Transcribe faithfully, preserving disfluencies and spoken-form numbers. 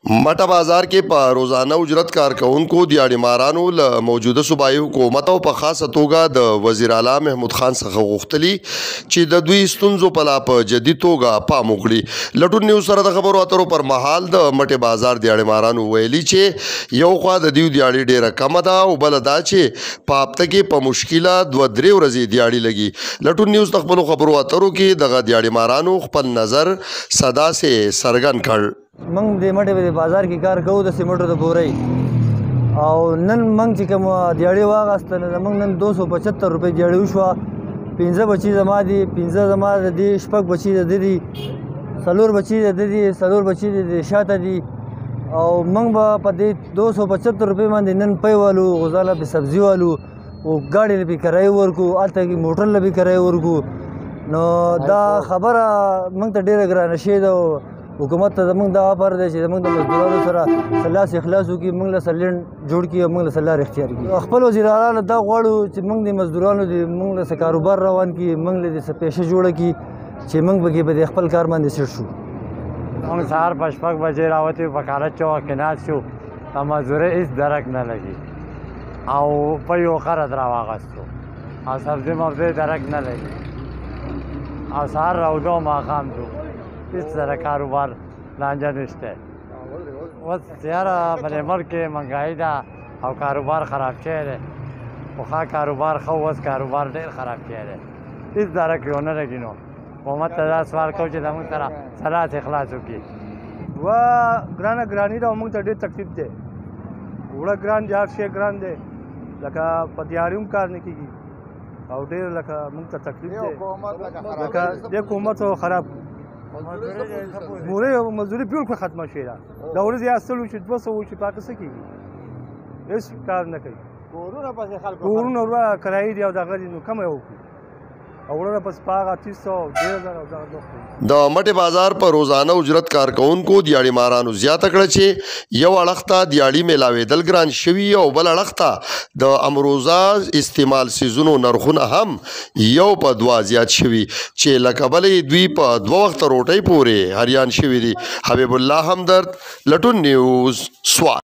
मटा बाजार के पा रोजाना उजरत कारकुनों दिहाड़ी मारानू ल मौजूदा सूबाई हुकूमत और په خاصه توګه د وزیر اعلی محمود خان څخه غوښتلي چې د دوی ستونزو په لا په جدي توګه پام وکړي. لټون نیوز سره د خبرو اترو پر مهال د مټه بازار دیاړي مارانو ویلي چې یو خوا د دیو دیاړي ډیره کم ده او بل دا چې په هفته کې په مشکله دوه درې ورځې دیاړي لګي. لټون نیوز د خپلو خبرو اترو کې دغه دیاړي مارانو خپل نظر صدا سے سرګن کړ. منګ د مټې بازار کې کار کوو د سیمټو د بورۍ او نن منګ چې کوم دیاړي واغسته نو موږ نن دو سو پچهتر روپۍ دیاړي وشوه. پنځه بچي زما دي، پنځه زما د دې شپږ بچي د دې دي، څلور بچي د دې دي، څلور بچي د شاته دي او موږ به په دې دو سو پچهتر روپۍ باندې نن پی والو، غوزاله پې سبزي والو او ګاډي له پې کرایه ورکو، هلته کې موټر له پې کرایه ورکو. نو دا خبره موږ ته ډېره ګرانه شوې ده. حکومت ته زموږ دا امر دی چې زموږ د مزدورانو سره سلاس اخلاص وکړي، موږ له سلینډ جوړ کړي او موږ له سلار اختیار کړي. خپل وزیر اعلی له دا غواړو چې موږ د مزدورانو د موږ له کاروبار روان کړي، موږ له د پیشه جوړه کړي چې موږ به کې به خپل کار باندې سیټ شو. موږ سهار په شپږ بجې راوتې په کالج چوک کې ناست شو، د مزدورۍ هېڅ درک نه لګي او په یو خرد راواغستو او سبزي مبزي درک نه لګي او سهار راوځو ماښام شو، هېڅ سره کاروبار لانجه نشته. اوس یاره په دې ملک کې مهنګایي ده او کاروبار خراب شوی دی. پخوا کاروبار ښه و، اوس کاروبار ډېر خراب شوی دی، هېڅ درک یې ونه لګي. نو حکومت ته دا سوال کوو چې زموږ سره سلاس اخلاص وکړي. دوه ګرانه ګراني ده او موږ ته ډېر تکلیف دی. وړه ګران دی، هر شی ګران دی، لکه په دیاړي هم کار نه کېږي او ډېر لکه موږ ته تکلیف دی. لکه دې حکومت خراب مورې مزدوري بالکل ختمه شوې ده. د ورځې یا سل وشي، دوه سوه وشي، پاکه څه کېږي؟ هېڅ کار نه کوي. کورونه وروه کرایې دي او دغه دي، نو کمه یې وکړو او وړه پس په هغه اتیس سوه ډېر زره او دغه دوه د مټې بازار پر روزانه اجرت کارکونکو دیاړي مارانو زیاته کړه چې یو اړخ ته دیاړي میلاوېدل ګران شوي او بل اړخ ته د امروزه استعمال سیزونو نرخونه هم یو په دوه زیات شوي چې لکه بلې دوی په دوه وخته روټۍ پورې حریان شوي دي. حبیب الله همدرد، لټون نیوز، سوات.